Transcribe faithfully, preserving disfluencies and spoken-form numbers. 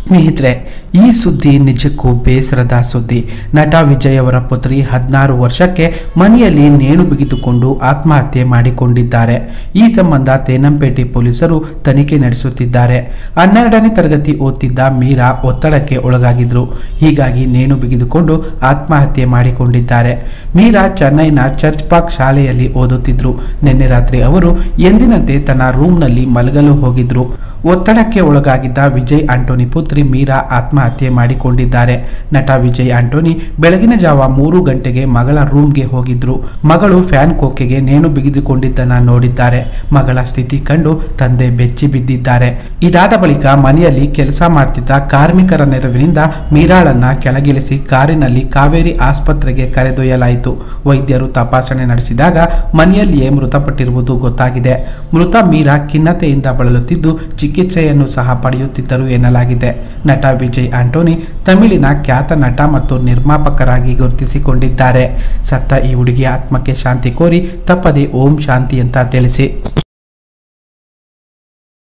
ಸ್ನೇಹಿತರೆ, ಈ ಸುದ್ದಿ ನಿಜಕ್ಕೂ ಬೇಸರದ ಸುದ್ದಿ. ನಟ ವಿಜಯ್ ಅವರ ಪುತ್ರಿ ಹದಿನಾರು ವರ್ಷಕ್ಕೆ ಮನೆಯಲ್ಲಿ ನೇಣು ಬಿಗಿದುಕೊಂಡು ಆತ್ಮಹತ್ಯೆ ಮಾಡಿಕೊಂಡಿದ್ದಾರೆ. ಈ ಸಂಬಂಧ ತೇನಂಪೇಟೆ ಪೊಲೀಸರು ತನಿಖೆ ನಡೆಸುತ್ತಿದ್ದಾರೆ. ಹನ್ನೆರಡನೇ ತರಗತಿ ಓದ್ತಿದ್ದ ಮೀರಾ ಒತ್ತಡಕ್ಕೆ ಒಳಗಾಗಿದ್ರು. ಹೀಗಾಗಿ ನೇಣು ಬಿಗಿದುಕೊಂಡು ಆತ್ಮಹತ್ಯೆ ಮಾಡಿಕೊಂಡಿದ್ದಾರೆ. ಮೀರಾ ಚೆನ್ನೈನ ಚರ್ಚ್ ಪಾರ್ಕ್ ಶಾಲೆಯಲ್ಲಿ ಓದುತ್ತಿದ್ರು. ನಿನ್ನೆ ರಾತ್ರಿ ಅವರು ಎಂದಿನಂತೆ ತನ್ನ ರೂಮ್ನಲ್ಲಿ ಮಲಗಲು ಹೋಗಿದ್ರು. ಒತ್ತಡಕ್ಕೆ ಒಳಗಾಗಿದ್ದ ವಿಜಯ್ ಆಂಟೋನಿ ಪುತ್ರಿ ಮೀರಾ ಆತ್ಮಹತ್ಯೆ ಮಾಡಿಕೊಂಡಿದ್ದಾರೆ. ನಟ ವಿಜಯ್ ಆಂಟೋನಿ ಬೆಳಗಿನ ಜಾವ ಮೂರು ಗಂಟೆಗೆ ಮಗಳ ರೂಮ್ಗೆ ಹೋಗಿದ್ರು. ಮಗಳು ಫ್ಯಾನ್ ಕೋಕೆಗೆ ನೇಣು ಬಿಗಿದುಕೊಂಡಿದ್ದನ್ನ ನೋಡಿದ್ದಾರೆ. ಮಗಳ ಸ್ಥಿತಿ ಕಂಡು ತಂದೆ ಬೆಚ್ಚಿ ಬಿದ್ದಿದ್ದಾರೆ. ಇದಾದ ಬಳಿಕ ಮನೆಯಲ್ಲಿ ಕೆಲಸ ಮಾಡ್ತಿದ್ದ ಕಾರ್ಮಿಕರ ನೆರವಿನಿಂದ ಮೀರಾಳನ್ನ ಕೆಳಗಿಳಿಸಿ ಕಾರಿನಲ್ಲಿ ಕಾವೇರಿ ಆಸ್ಪತ್ರೆಗೆ ಕರೆದೊಯ್ಯಲಾಯಿತು. ವೈದ್ಯರು ತಪಾಸಣೆ ನಡೆಸಿದಾಗ ಮನೆಯಲ್ಲಿಯೇ ಮೃತಪಟ್ಟಿರುವುದು ಗೊತ್ತಾಗಿದೆ. ಮೃತ ಮೀರಾ ಖಿನ್ನತೆಯಿಂದ ಬಳಲುತ್ತಿದ್ದು ಚಿಕಿತ್ಸೆಯನ್ನು ಸಹ ಪಡೆಯುತ್ತಿದ್ದರು ಎನ್ನಲಾಗಿದೆ. ನಟ ವಿಜಯ್ ಆಂಟೋನಿ ತಮಿಳಿನ ಖ್ಯಾತ ನಟ ಮತ್ತು ನಿರ್ಮಾಪಕರಾಗಿ ಗುರುತಿಸಿಕೊಂಡಿದ್ದಾರೆ. ಸತ್ತ ಈ ಹುಡುಗಿಯ ಆತ್ಮಕ್ಕೆ ಶಾಂತಿ ಕೋರಿ ತಪ್ಪದೆ ಓಂ ಶಾಂತಿ ಅಂತ ತಿಳಿಸಿ.